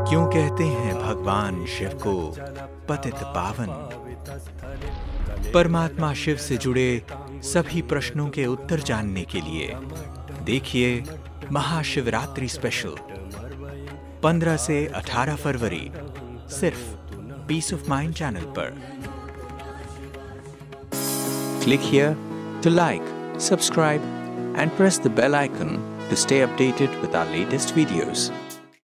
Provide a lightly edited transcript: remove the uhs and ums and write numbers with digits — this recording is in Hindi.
क्यों कहते हैं भगवान शिव को पतित पावन? परमात्मा शिव से जुड़े सभी प्रश्नों के उत्तर जानने के लिए देखिए महाशिवरात्रि स्पेशल 15 से 18 फरवरी सिर्फ पीस ऑफ माइंड चैनल पर। Click here to like, subscribe and press the bell icon to stay updated with our latest videos.